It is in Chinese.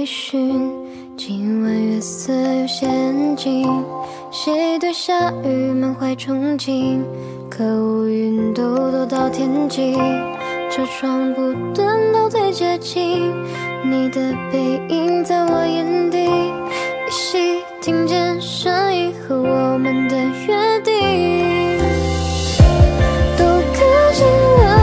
寻，今晚月色有陷阱，谁对下雨满怀憧憬？可乌云兜兜到天际，车窗不断到最接近，你的背影在我眼底，依稀听见声音和我们的约定，都刻进了